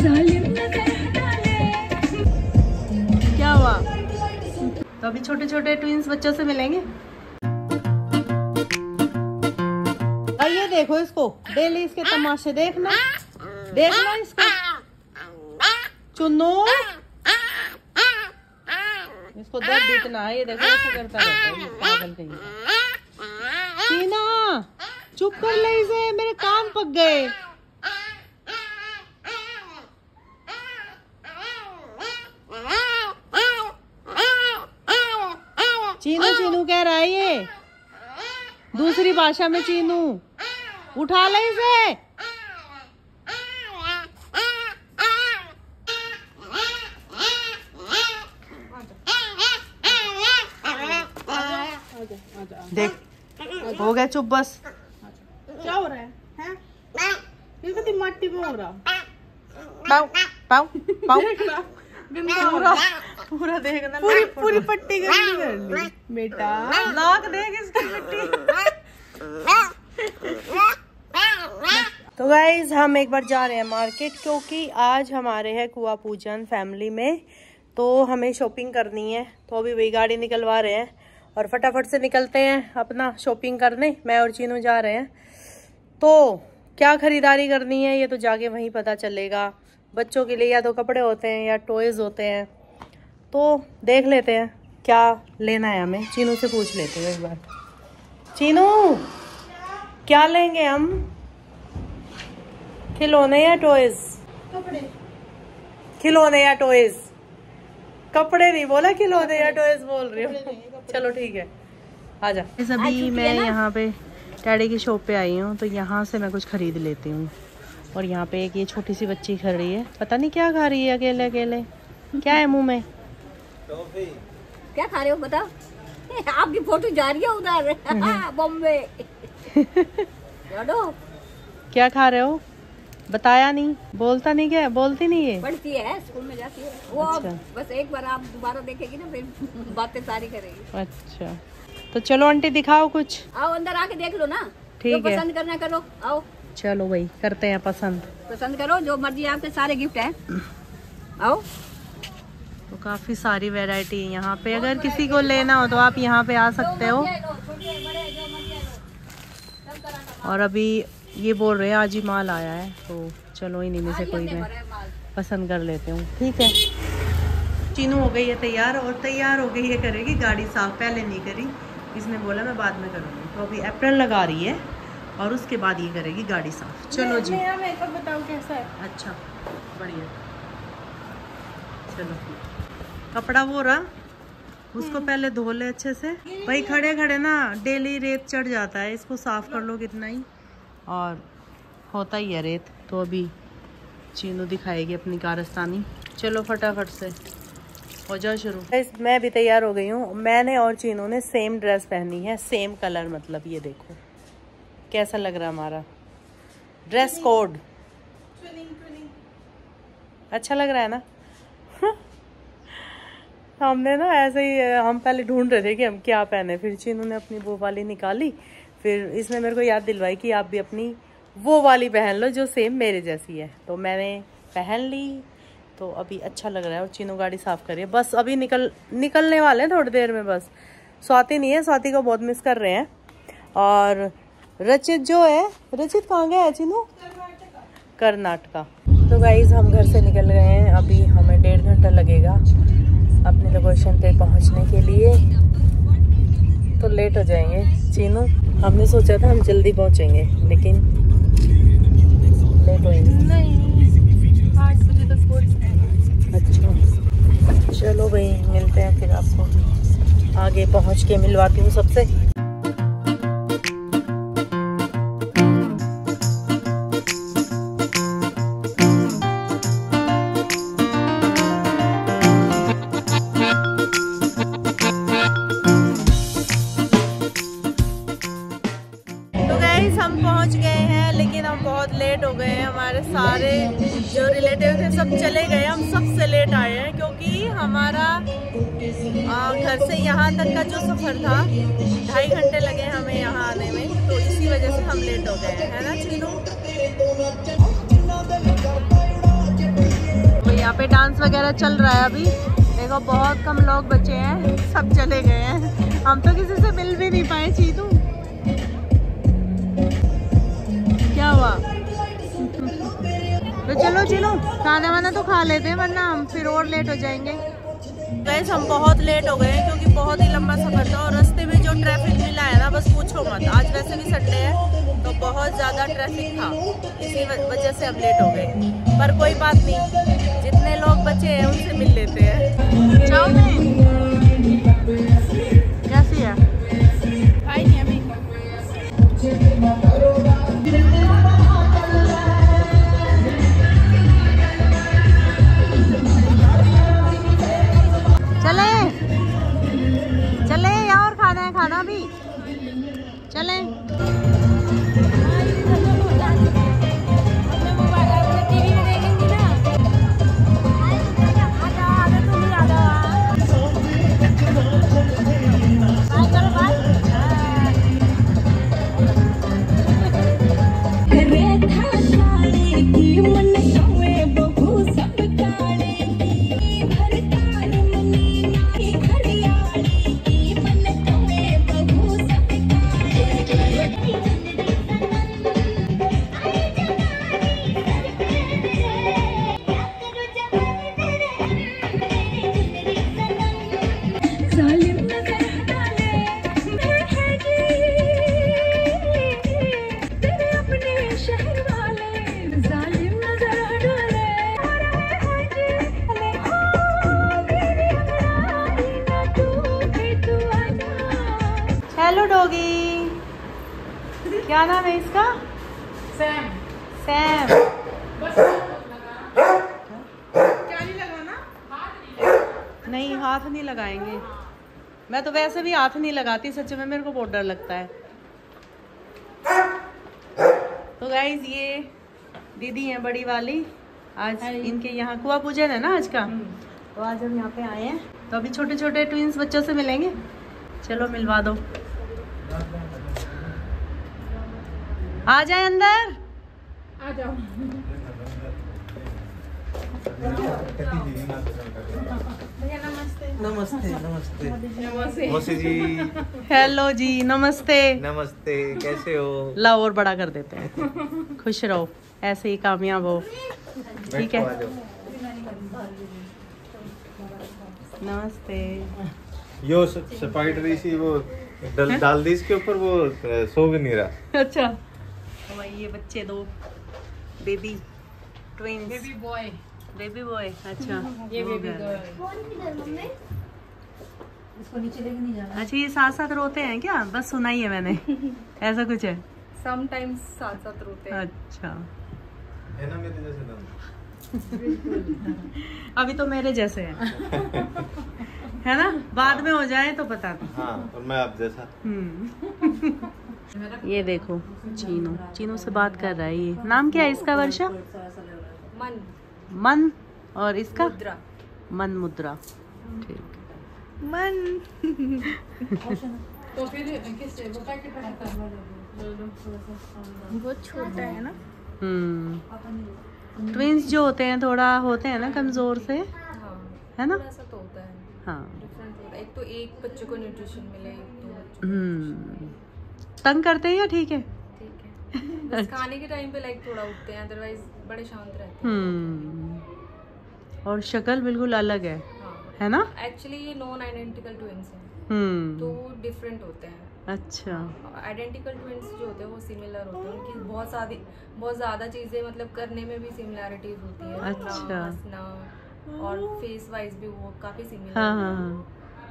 क्या हुआ? तो अभी छोटे छोटे ट्विंस बच्चों से मिलेंगे। और ये देखो इसको, डेली इसके तमाशे देखना, देखना इसको। चुन्नू, इसको दर्द बीतना है, ये देखो ऐसा करता रहता है, पागल कहीं। टीना चुप कर ले इसे, मेरे कान पक गए। चीनू चीनू कह रहा है ये, दूसरी भाषा में चीनू। उठा ले इसे। देख हो गया चुप बस। क्या हो रहा है? ये कितनी मट्टी में हो रहा? पाऊ पाऊ पाऊ पूरा पूरा देखना, पूरी पट्टी गंदी कर ली बेटा। नाक देख इसकी मिट्टी। तो गाइज हम एक बार जा रहे हैं मार्केट, क्योंकि आज हमारे है कुआ पूजन फैमिली में, तो हमें शॉपिंग करनी है। तो अभी वही गाड़ी निकलवा रहे हैं और फटाफट से निकलते हैं अपना शॉपिंग करने। मैं और चीनू जा रहे हैं। तो क्या खरीदारी करनी है ये तो जाके वहीं पता चलेगा। बच्चों के लिए या तो कपड़े होते हैं या टॉयज होते हैं, तो देख लेते हैं क्या लेना है हमें। चीनू से पूछ लेते हैं एक बार। चीनू क्या लेंगे हम, खिलौने या टॉयज? कपड़े। खिलौने या टॉयज? कपड़े नहीं बोला, खिलौने या टॉयज बोल रही हूँ। चलो ठीक है, आजा। अभी मैं यहाँ पे डैडी की शॉप पे आई हूँ, तो यहाँ से मैं कुछ खरीद लेती हूँ। और यहाँ पे एक ये छोटी सी बच्ची खड़ी रही है, पता नहीं क्या खा रही है अकेले अकेले। क्या है मुंह में? क्या खा रहे हो बताओ? आपकी फोटो जा रही है उधर बॉम्बे। क्या खा रहे हो? बताया नहीं, बोलता नहीं, क्या बोलती नहीं है? पढ़ती है, स्कूल में जाती है वो। अच्छा। बस एक बार आप दोबारा देखेगी ना फिर बातें सारी करेगी। अच्छा, तो चलो आंटी दिखाओ कुछ। आओ अंदर आके देख लो ना, ठीक है। पसंद करना करो, आओ। चलो भाई करते हैं पसंद करो जो मर्जी, आपके सारे गिफ्ट हैं, आओ। तो काफी सारी वैरायटी है यहाँ पे, अगर किसी को लेना हो तो आप यहाँ पे आ सकते हो। और अभी ये बोल रहे हैं आज ही माल आया है, तो चलो इन्हीं में से कोई मैं पसंद कर लेते हूँ। ठीक है। चीनू हो गई है तैयार, और तैयार हो गई है करेगी गाड़ी साफ। पहले नहीं करी, इसने बोला मैं बाद में करूँगी। तो अभी एप्रन लगा रही है और उसके बाद ये करेगी गाड़ी साफ। चलो जी। मेरा मेकअप बताओ कैसा है? अच्छा बढ़िया। चलो कपड़ा वो रहा, उसको पहले धो ले अच्छे से। भाई खड़े खड़े ना डेली रेत चढ़ जाता है, इसको साफ कर लो कितना ही, और होता ही है रेत। तो अभी चीनू दिखाएगी अपनी कारस्तानी। चलो फटाफट से हो जाओ शुरू। मैं भी तैयार हो गई हूँ। मैंने और चीनू ने सेम ड्रेस पहनी है, सेम कलर, मतलब ये देखो कैसा लग रहा है हमारा ड्रेस कोड। अच्छा लग रहा है ना? हमने ना ऐसे ही, हम पहले ढूंढ रहे थे कि हम क्या पहने, फिर चीनू ने अपनी वो वाली निकाली, फिर इसने मेरे को याद दिलवाई कि आप भी अपनी वो वाली पहन लो जो सेम मेरे जैसी है। तो मैंने पहन ली, तो अभी अच्छा लग रहा है। और चीनू गाड़ी साफ करिए, बस अभी निकलने वाले हैं थोड़ी देर में। बस स्वाति नहीं है, स्वाति को बहुत मिस कर रहे हैं। और रचित जो है, रचित कहाँ गया है चीनू? कर्नाटका। तो गाइज हम घर से निकल गए हैं, अभी हमें 1.5 घंटा लगेगा अपने लोकेशन पे पहुंचने के लिए। तो लेट हो जाएंगे। चीनू, हमने सोचा था हम जल्दी पहुंचेंगे, लेकिन लेट होएंगे। नहीं, 8 बजे तक पहुंच। अच्छा चलो भाई, मिलते हैं फिर, आपको आगे पहुंच के मिलवाती हूँ सबसे। हम पहुंच गए हैं, लेकिन हम बहुत लेट हो गए हैं। हमारे सारे जो रिलेटिव थे सब चले गए, हम सबसे लेट आए हैं, क्योंकि हमारा घर से यहाँ तक का जो सफ़र था 2.5 घंटे लगे हमें यहाँ आने में। तो इसी वजह से हम लेट हो गए हैं, है ना चीनू? यहाँ पे डांस वगैरह चल रहा है अभी। देखो बहुत कम लोग बचे हैं, सब चले गए हैं। हम तो किसी से मिल भी नहीं पाए। चीतू क्या हुआ? तो चलो चलो खाना वाना तो खा लेते हैं, वरना हम फिर और लेट हो जाएंगे। गाइस हम बहुत लेट हो गए हैं क्योंकि बहुत ही लंबा सफर था और रास्ते में जो ट्रैफिक मिला है ना, बस पूछो मत। आज वैसे भी संडे है तो बहुत ज़्यादा ट्रैफिक था, इसी वजह से हम लेट हो गए। पर कोई बात नहीं, जितने लोग बचे हैं उनसे मिल लेते हैं। चाउमीन कैसी है? खाई नहीं अभी। चले चले, यहाँ और खाना है, खाना भी चले। हेलो डॉगी, क्या नाम है इसका? सैम। सैम क्या नहीं लगाना? नहीं, हाथ नहीं लगाएंगे। मैं तो वैसे भी हाथ नहीं लगाती, सच में मेरे को बहुत डर लगता है। तो गाइज ये दीदी हैं बड़ी वाली, आज इनके यहाँ कुआ पूजन है ना आज का, तो आज हम यहाँ पे आए हैं। तो अभी छोटे छोटे ट्विंस बच्चों से मिलेंगे, चलो मिलवा दो। आ जाए अंदर, आ जाओ। नमस्ते नमस्ते मौसी जी। हेलो जी, नमस्ते। नमस्ते, कैसे हो? ला और बड़ा कर देते हैं। खुश रहो, ऐसे ही कामयाब हो, ठीक है। नमस्ते। यो स्पाइडर सी वो डाल दी इसके ऊपर, वो सो भी नहीं रहा। अच्छा, तो भाई ये बच्चे दो बेबी ट्विंस, बेबी बॉय। अच्छा ये बेबी गर्ल। इसको नीचे लेके नहीं जाना। अच्छा, ये साथ साथ रोते हैं क्या? बस सुना ही है मैंने। ऐसा कुछ है? समटाइम्स साथ साथ रोते हैं। अच्छा, है ना मेरे जैसे ना? अभी तो मेरे जैसे हैं। है ना, बाद में हो जाए तो बता दो। हाँ, और मैं आप जैसा। ये देखो चीनू से बात कर रहा है। ये नाम क्या है इसका? वर्षा। मन। और इसका? मुद्रा। मन मुद्रा, ठीक। मन। तो फिर किससे बता के वो छोटा है ना। ट्विंस जो होते हैं थोड़ा होते हैं ना कमजोर से, है ना? ऐसा तो होता है। हाँ, एक तो एक बच्चे को न्यूट्रिशन मिले, एक दो बच्चे तंग करते हैं या ठीक है? ठीक है, बस खाने के टाइम पे लाइक थोड़ा उठते हैं, अदरवाइज बड़े शांत रहते हैं। और शक्ल बिल्कुल अलग है, है ना? एक्चुअली ये नॉन आइडेंटिकल ट्विंस हैं, तो डिफरेंट होते हैं। अच्छा, आइडेंटिकल ट्विंस जो होते हैं वो सिमिलर होते हैं, उनकी बहुत ज़्यादा चीज़ें मतलब करने में भी सिमिलैरिटीज होती है। अच्छा, हंसना और फेस वाइज भी वो काफी सिमिलर। हाँ।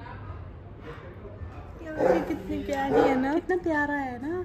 ये कितनी प्यारी है ना, कितना प्यारा है ना।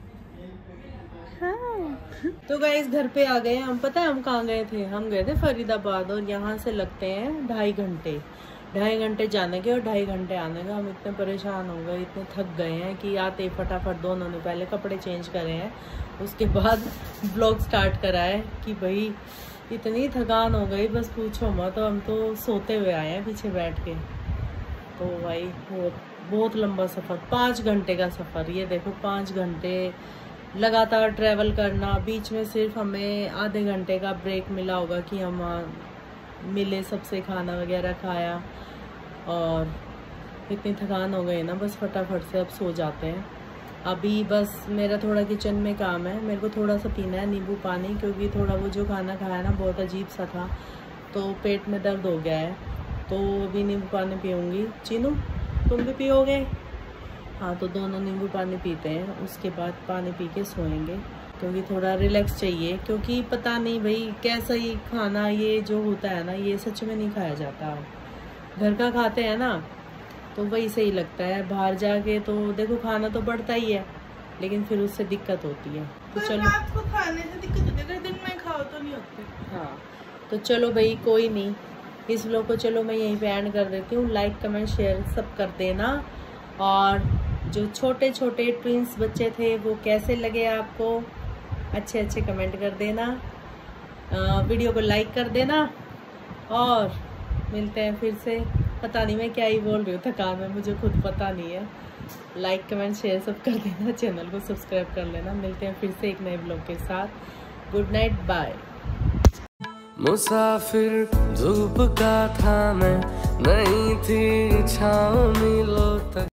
हाँ। तो गाइस घर पे आ गए हम। पता है हम कहाँ गए थे? हम गए थे फरीदाबाद, और यहाँ से लगते हैं 2.5 घंटे जाने के और 2.5 घंटे आने के। हम इतने परेशान हो गए, इतने थक गए हैं कि आते फटाफट दोनों ने पहले कपड़े चेंज करे हैं, उसके बाद ब्लॉग स्टार्ट करा है कि भाई इतनी थकान हो गई बस पूछो मत। तो हम तो सोते हुए आए हैं पीछे बैठ के। तो भाई बहुत लंबा सफ़र, 5 घंटे का सफ़र। ये देखो 5 घंटे लगातार ट्रैवल करना, बीच में सिर्फ हमें आधे घंटे का ब्रेक मिला होगा कि हम मिले सबसे खाना वगैरह खाया और इतनी थकान हो गई ना, बस फटाफट से अब सो जाते हैं। अभी बस मेरा थोड़ा किचन में काम है, मेरे को थोड़ा सा पीना है नींबू पानी, क्योंकि थोड़ा वो जो खाना खाया ना बहुत अजीब सा था, तो पेट में दर्द हो गया है। तो अभी नींबू पानी पीऊँगी। चीनू तुम भी पियोगे? हाँ, तो दोनों नींबू पानी पीते हैं, उसके बाद पानी पी के सोएंगे, क्योंकि थोड़ा रिलैक्स चाहिए। क्योंकि पता नहीं भाई कैसा ही खाना ये जो होता है ना, ये सच में नहीं खाया जाता। घर का खाते हैं ना तो वही सही लगता है, बाहर जाके तो देखो खाना तो बढ़ता ही है, लेकिन फिर उससे दिक्कत होती है। तो चलो रात को खाने से दिक्कत होती है, अगर दिन में खाओ तो नहीं होती। हाँ, तो चलो भाई कोई नहीं, इस व्लॉग को चलो मैं यहीं पे एंड कर देती हूँ। लाइक कमेंट शेयर सब कर देना, और जो छोटे छोटे ट्विंस बच्चे थे वो कैसे लगे आपको, अच्छे अच्छे कमेंट कर देना, वीडियो को लाइक कर देना, और मिलते हैं फिर से। पता नहीं मैं क्या ही बोल रही हूँ, थकान में मुझे खुद पता नहीं है। लाइक कमेंट शेयर सब कर देना, चैनल को सब्सक्राइब कर लेना। मिलते हैं फिर से एक नए ब्लॉग के साथ। Good night, bye. मुसाफिर धूप का था मैं, नहीं थी छाँव मिलो तक।